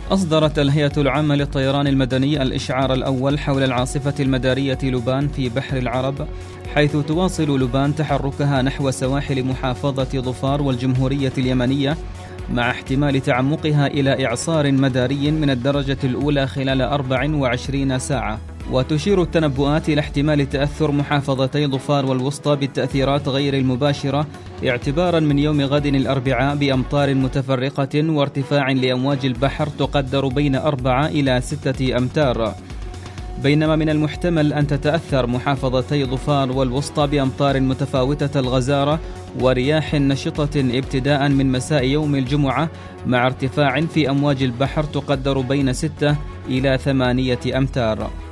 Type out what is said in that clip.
أصدرت الهيئة العامة للطيران المدني الإشعار الأول حول العاصفة المدارية لبنان في بحر العرب، حيث تواصل لبنان تحركها نحو سواحل محافظة ظفار والجمهورية اليمنية، مع احتمال تعمقها إلى إعصار مداري من الدرجة الأولى خلال 24 ساعة. وتشير التنبؤات إلى احتمال تأثر محافظتي ظفار والوسطى بالتأثيرات غير المباشرة اعتبارا من يوم غد الأربعاء بأمطار متفرقة وارتفاع لأمواج البحر تقدر بين 4 إلى 6 أمتار، بينما من المحتمل أن تتأثر محافظتي ظفار والوسطى بأمطار متفاوتة الغزارة ورياح نشطة ابتداء من مساء يوم الجمعة، مع ارتفاع في أمواج البحر تقدر بين 6 إلى 8 أمتار.